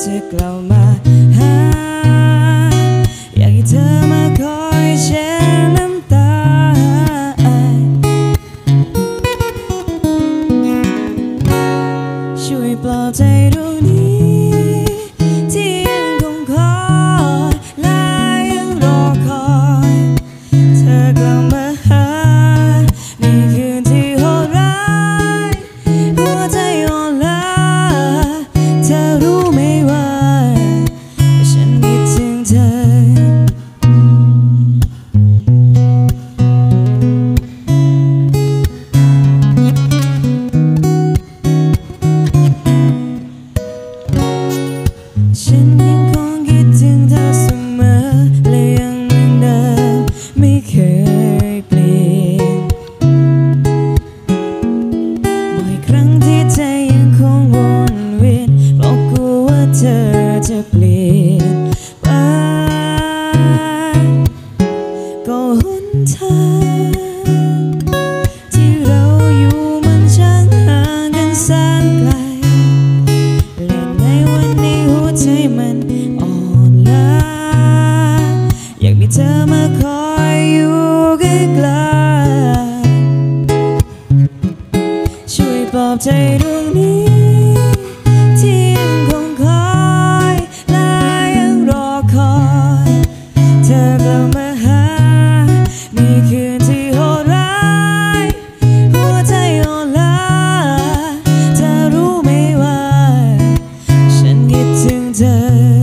ธอกลับมาหาอยากให้เธอมาคอยเช็ดน้ำตาช่วยปลอบใจดวงนี้ที่ยังคงคอยและยังรอคอยเธอกลับมาหาในคืนที่โหดร้ายหัวใจอ่อนล้าเธอรู้ไหมว่าฉันคิดถึงเธอฉันยังคงคิดถึงเธอเสมอและยังเหมือนเดิมไม่เคยเปลี่ยนบ่อยครั้งที่ใจยังคงวนเวียนเพราะกลัวว่าเธอจะเปลี่ยนไปก็หนทางที่เราอยู่มันช่างห่างกันแสนไกลและในวันนี้หัวใจมันอ่อนล้าอยากมีเธอมาคอยอยู่ใกล้ๆช่วยปลอบใจดวงนี้ที่ยังคงคอยและยังรอคอยเธอกลับมาหาในคืนที่โหดร้ายหัวใจอ่อนล้าเธอรู้ไหมว่าฉันคิดถึงเธอ